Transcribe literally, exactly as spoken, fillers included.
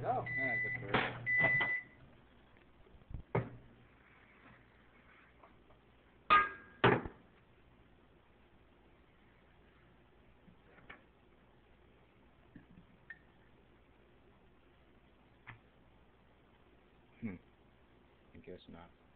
Oh, yeah, I guess there is. Hmm. I guess not.